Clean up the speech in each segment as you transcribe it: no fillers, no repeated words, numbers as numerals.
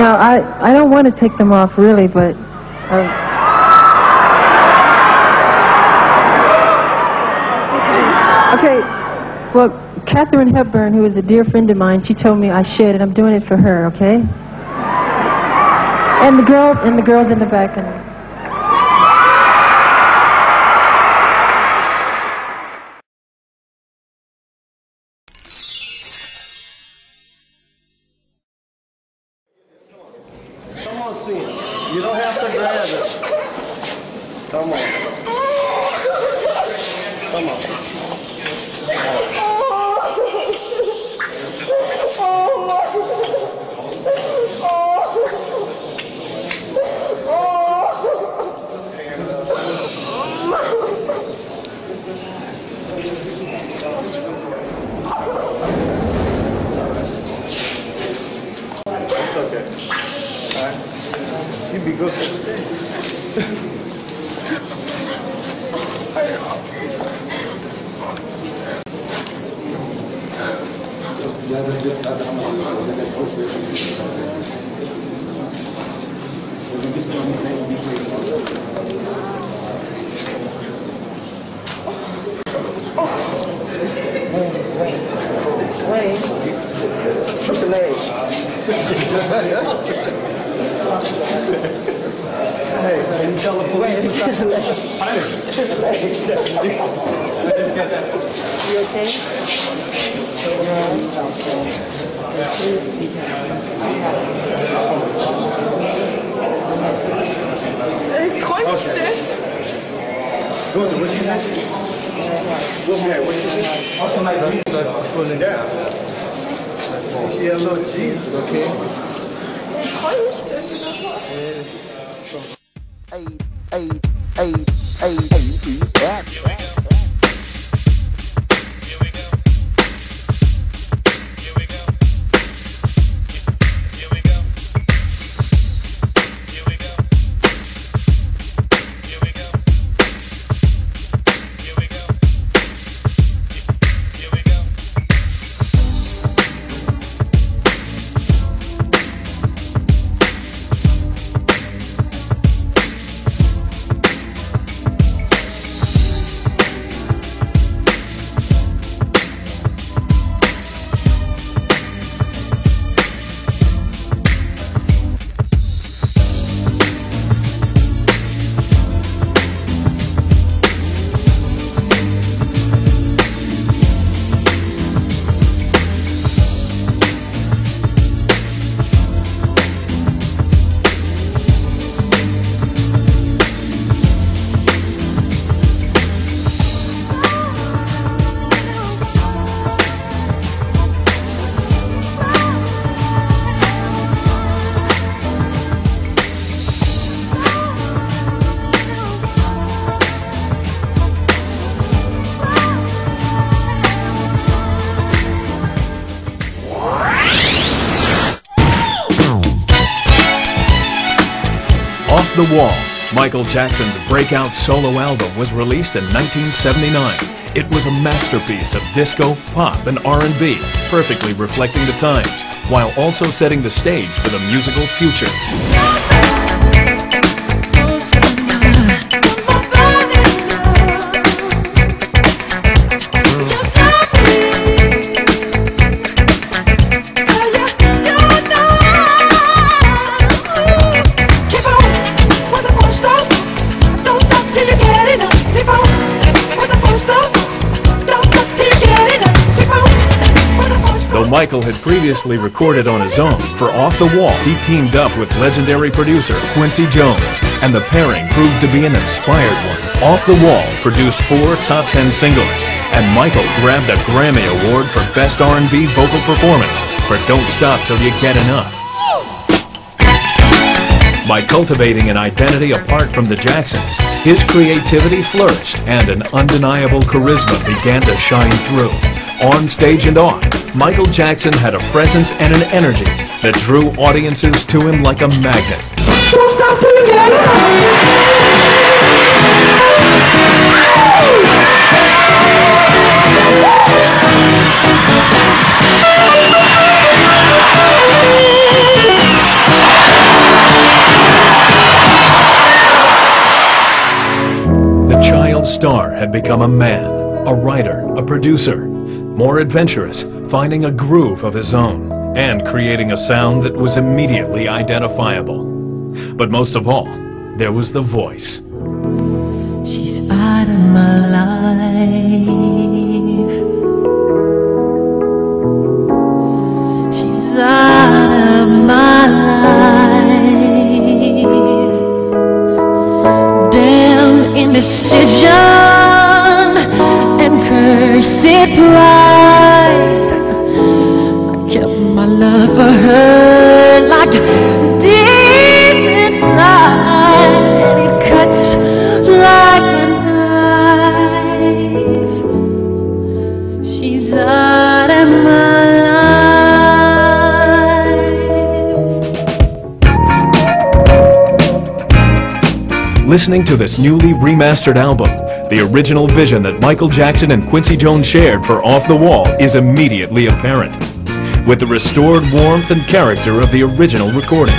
Now, I don't want to take them off, really, but... Okay, well, Katharine Hepburn, who is a dear friend of mine, she told me I should, and I'm doing it for her, okay? And the girls in the back. And come on, sing. You don't have to grab it. Come on. Come on. It's okay. All right. You be good. What's the name? Hey, can you tell the police? you okay? Träumst es? Gut, was you say? What you say? Yeah, Lord Jesus, okay? Träumst es? Off the Wall, Michael Jackson's breakout solo album, was released in 1979. It was a masterpiece of disco, pop, and R&B, perfectly reflecting the times, while also setting the stage for the musical future. Though Michael had previously recorded on his own, for Off the Wall, he teamed up with legendary producer Quincy Jones, and the pairing proved to be an inspired one. Off the Wall produced 4 top 10 singles, and Michael grabbed a Grammy Award for Best R&B Vocal Performance for Don't Stop Till You Get Enough. By cultivating an identity apart from the Jacksons, his creativity flourished and an undeniable charisma began to shine through. On stage and off, Michael Jackson had a presence and an energy that drew audiences to him like a magnet. Don't stop till you get it. young star had become a man, a writer, a producer, more adventurous, finding a groove of his own, and creating a sound that was immediately identifiable. But most of all, there was the voice. She's out of my life. She's out of my life. Damn indecision and cursed pride. I kept my love for her locked deep inside, and it cuts like a knife. She's out of my life. Listening to this newly remastered album, the original vision that Michael Jackson and Quincy Jones shared for Off the Wall is immediately apparent, with the restored warmth and character of the original recordings.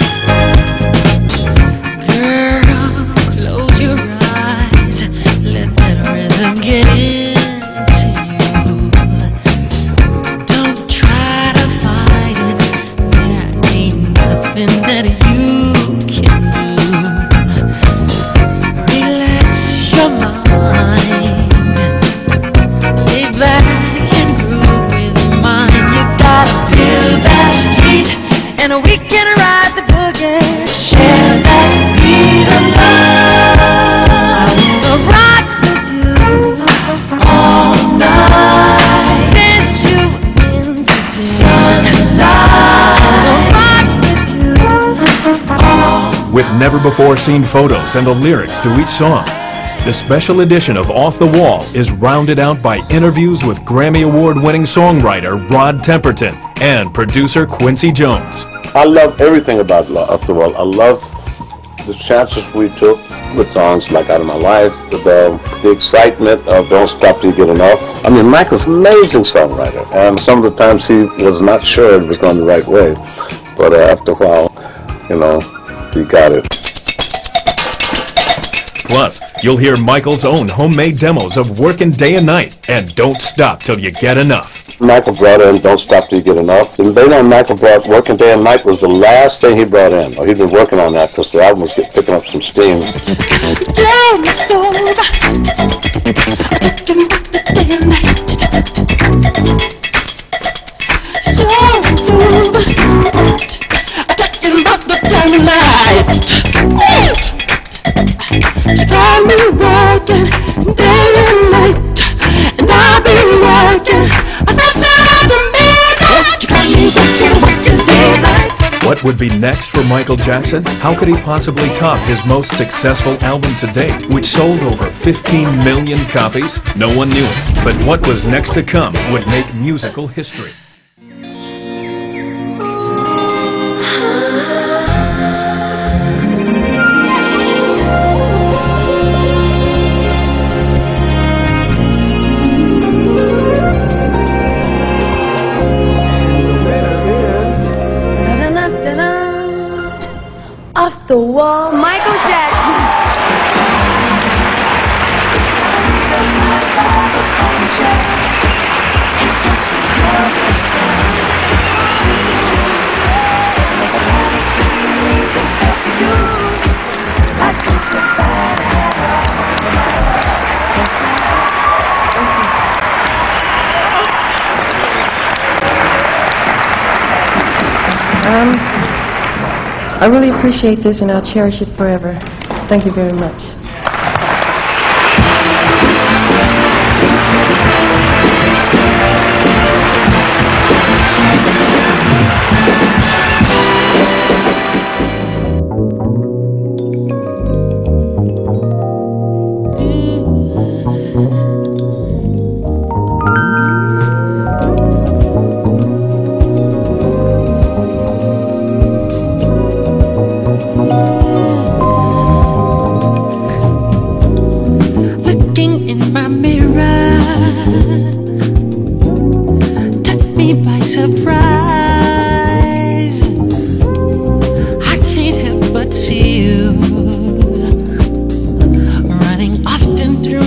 Girl, close your eyes, let that rhythm get into you. Don't try to fight it, there ain't nothing that you can do. Relax your mind, lay back and groove with mine. You gotta feel that heat, and we can ride the boogie. Share that beat of love. I wanna rock with you all night. Dance you into the sunlight. Rock with you all. With never-before-seen photos and the lyrics to each song, the special edition of Off the Wall is rounded out by interviews with Grammy Award-winning songwriter Rod Temperton and producer Quincy Jones. I love everything about Off the Wall. I love the chances we took with songs like Out of My Life, the excitement of Don't Stop Till You Get Enough. I mean, Michael's an amazing songwriter, and some of the times he was not sure it was going the right way, but after a while, you know, he got it. Plus, you'll hear Michael's own homemade demos of Workin' Day and Night and Don't Stop Till You Get Enough. Michael brought in Don't Stop Till You Get Enough. And later on, Michael brought Working Day and Night was the last thing he brought in. Or he'd been working on that because the album was picking up some steam. She got me working day and night, and I've been working from 7 to midnight. She got me working day and night. What would be next for Michael Jackson? How could he possibly top his most successful album to date, which sold over 15 million copies? No one knew it. But what was next to come would make musical history. Off the Wall, Michael Jackson. I really appreciate this, and I'll cherish it forever. Thank you very much. Surprise, I can't help but see you running often through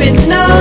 be no